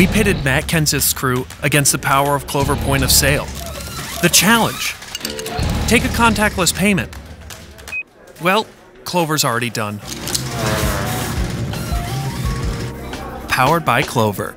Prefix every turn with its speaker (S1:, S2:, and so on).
S1: We pitted Matt Kenseth's crew against the power of Clover Point of Sale. The challenge: take a contactless payment. Well, Clover's already done. Powered by Clover.